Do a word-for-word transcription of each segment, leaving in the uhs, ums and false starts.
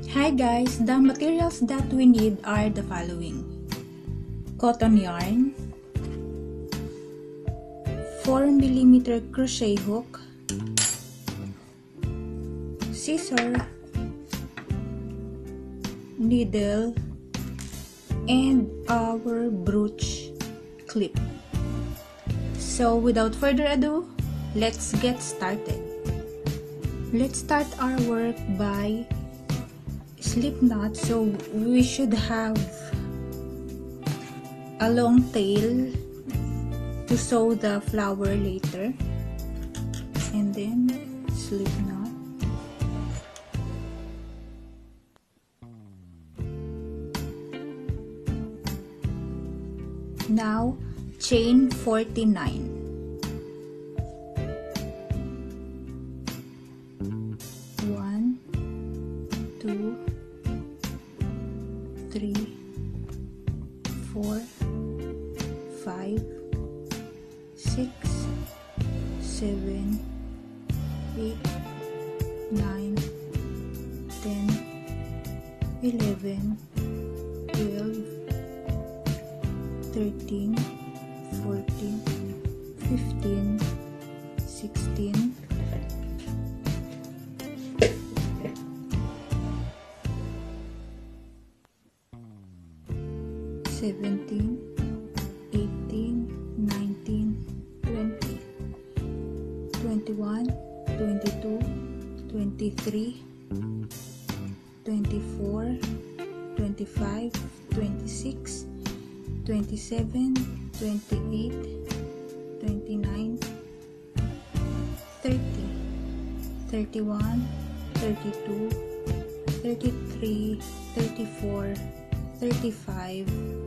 Hi guys, the materials that we need are the following: cotton yarn, four millimeter crochet hook, scissor, needle, and our brooch clip. So without further ado, let's get started. Let's start our work by slip knot. So we should have a long tail to sew the flower later, and then slip knot. Now chain forty-nine. One, two, three, four, five, six, seven, eight, nine, ten, eleven, twelve, thirteen, fourteen, fifteen, sixteen, seventeen, eighteen, nineteen, twenty, twenty-one, twenty-two, twenty-three, twenty-four, twenty-five, twenty-six, twenty-seven, twenty-eight, twenty-nine, thirty, thirty-one, thirty-two, thirty-three, thirty-four, thirty-five,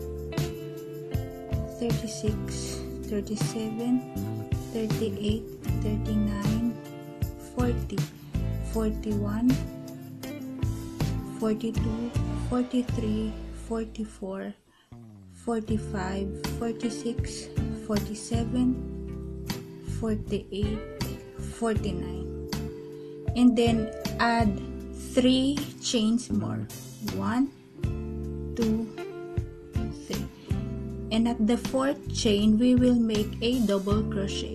thirty-six, thirty-seven, thirty-eight, thirty-nine, forty, forty-one, forty-two, forty-three, forty-four, forty-five, forty-six, forty-seven, forty-eight, forty-nine, and then add three chains more. One, two, three, and at the fourth chain we will make a double crochet.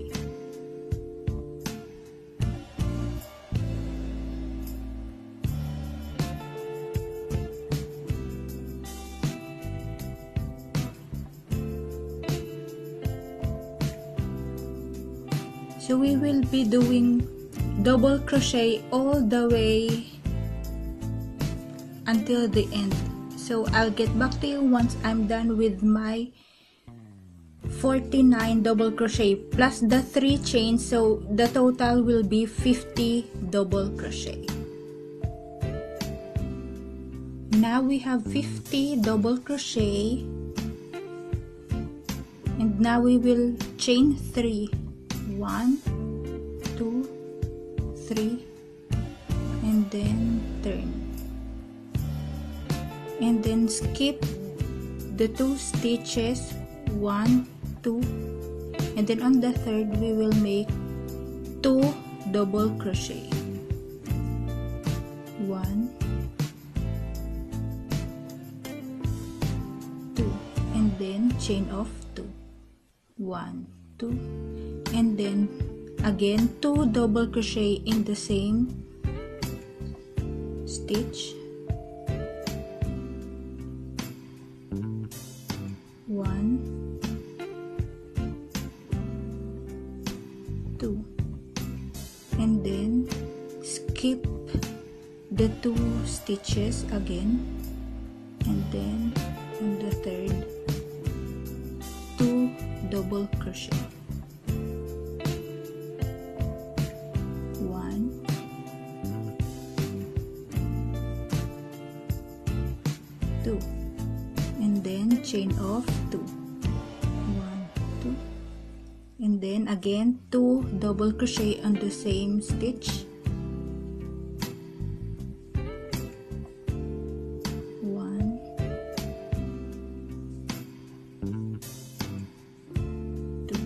So we will be doing double crochet all the way until the end. So I'll get back to you once I'm done with my forty-nine double crochet plus the three chains, so the total will be fifty double crochet. Now we have fifty double crochet, and now we will chain three. One, two, three, and then turn, and then skip the two stitches, one, two, and then on the third we will make two double crochet. One, two, and then chain of two. One, two, and then again two double crochet in the same stitch. One, two, and then skip the two stitches again, and then on the third two double crochet. One, two, and then chain of two. One, two, and then again two double crochet on the same stitch. One, two,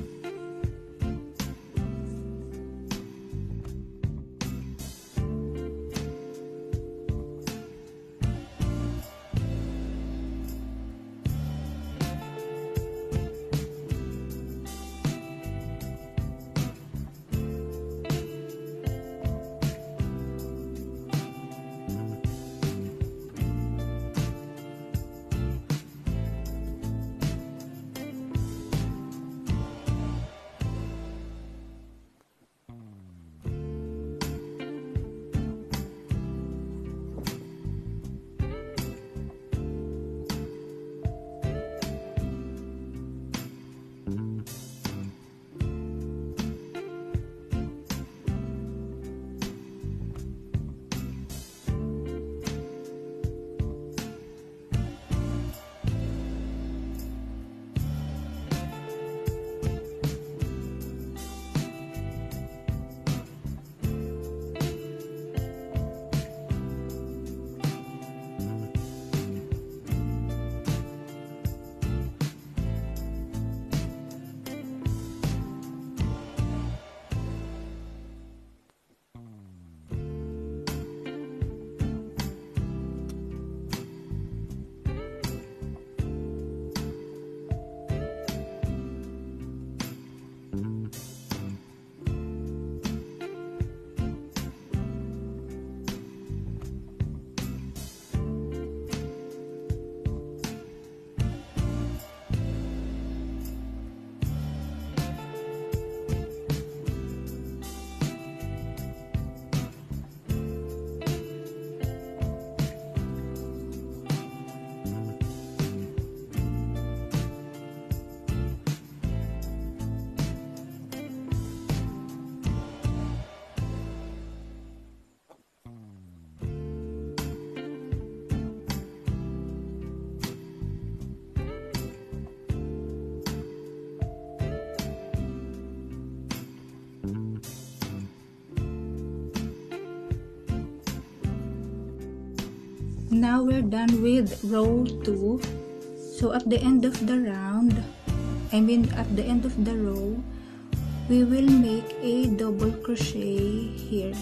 Now we're done with row two. So at the end of the round, I mean at the end of the row, we will make a double crochet here.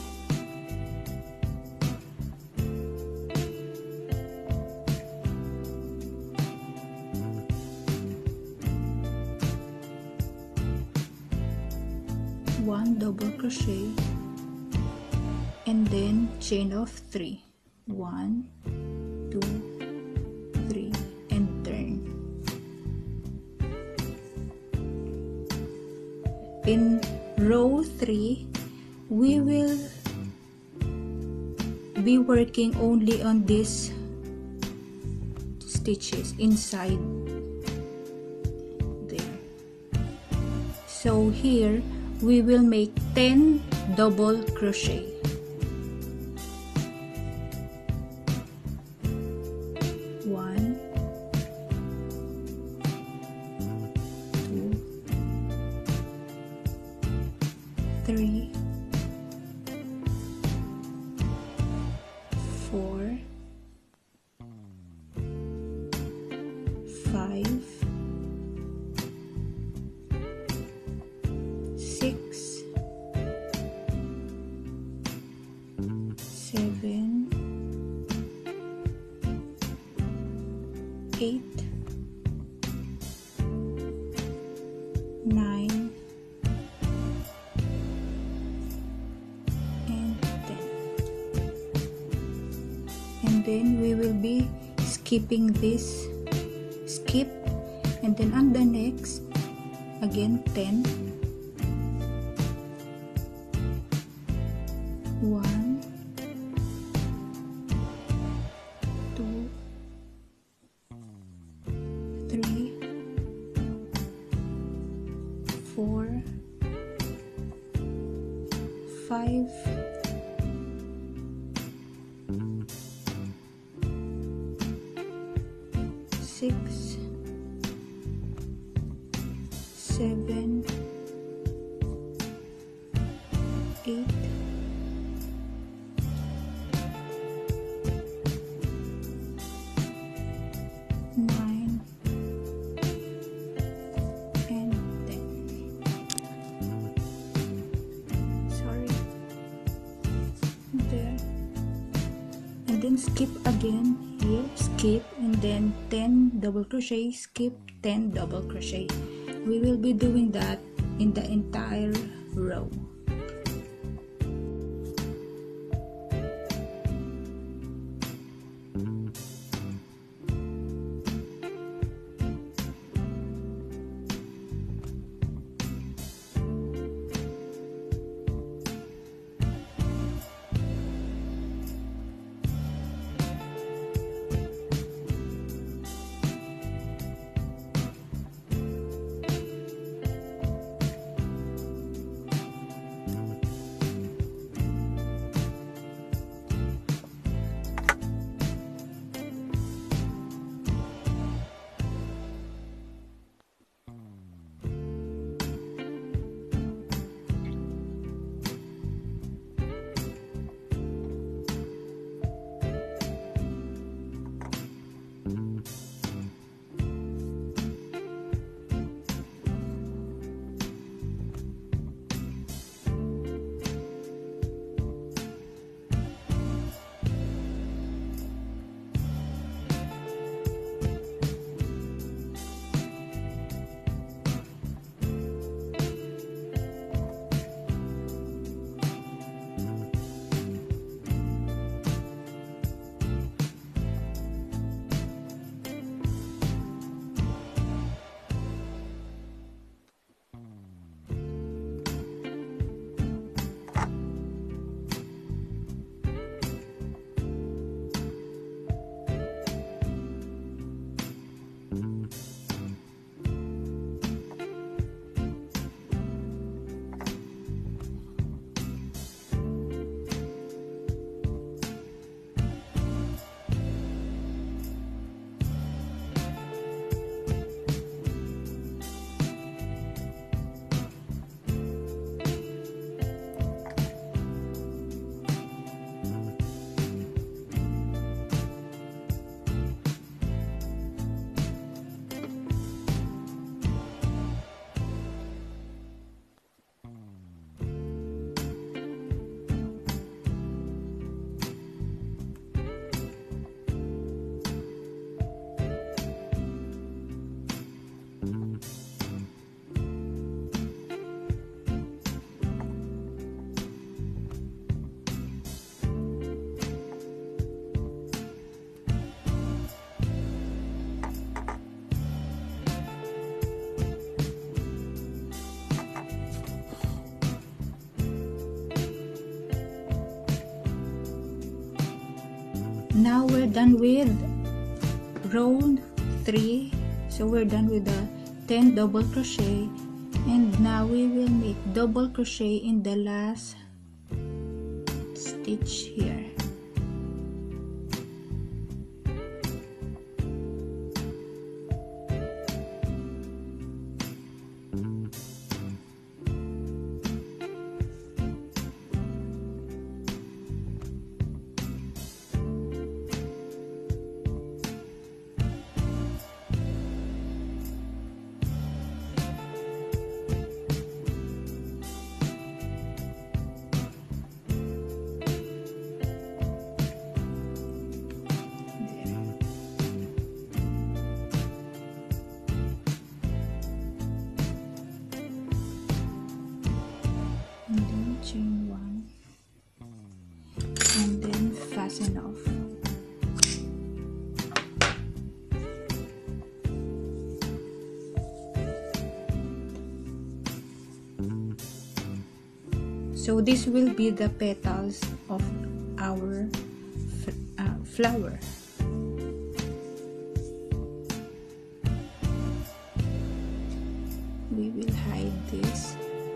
One double crochet and then chain of three. One, two, three, and turn. In row three, we will be working only on these stitches inside there. So here we will make ten double crochet. One, two, three, four, five, six, seven, eight, nine, and ten. And then we will be skipping this skip, and then on the next again ten. One, two, three, four, five, six, seven, eight, nine, and ten. Sorry. There. And then skip again here, skip, and then ten double crochet, skip, ten double crochet. We will be doing that in the entire row. now we're done with row three. So we're done with the ten double crochet, and now we will make double crochet in the last stitch here. And then chain one, and then fasten off. So this will be the petals of our uh, flower. We will hide this.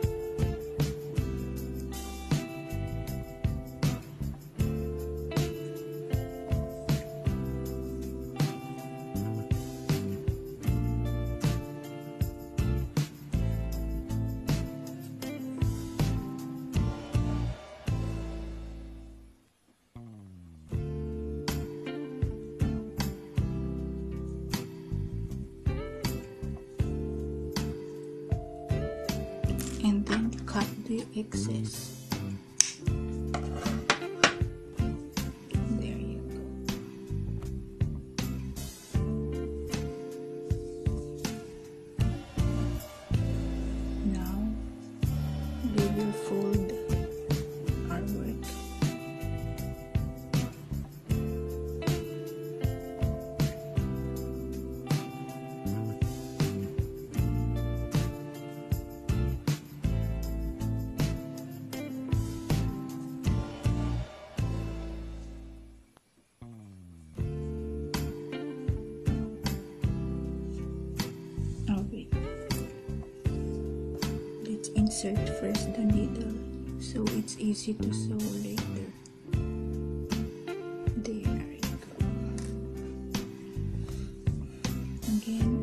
And then cut the excess. There you go. Now we will fold our work. Okay, let's insert first the needle so it's easy to sew later. There you go. Again.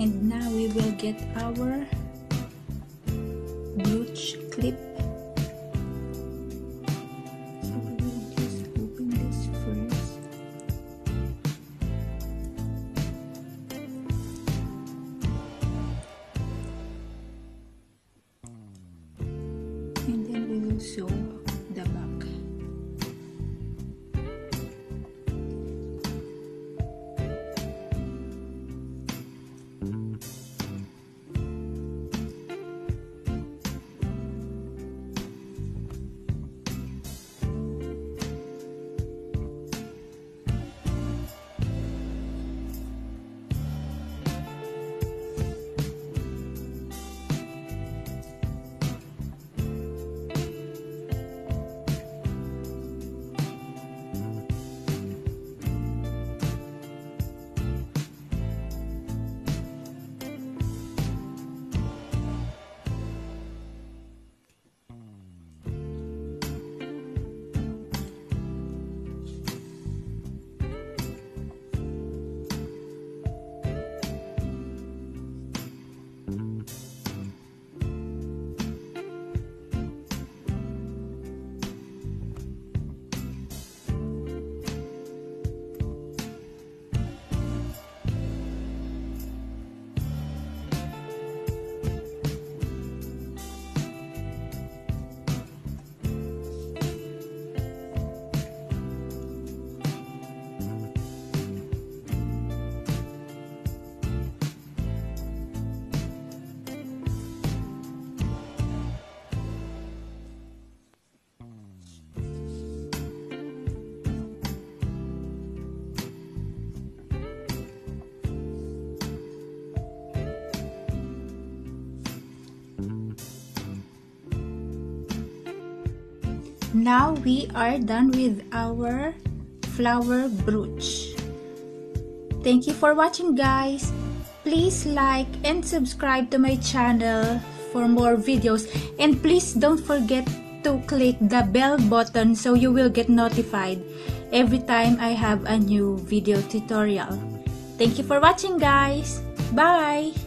And now we will get our brooch clip. So we will just open this first. And then we will sew the back. Now we are done with our flower brooch. Thank you for watching, guys. Please like and subscribe to my channel for more videos, and please don't forget to click the bell button so you will get notified every time I have a new video tutorial. Thank you for watching, guys. Bye.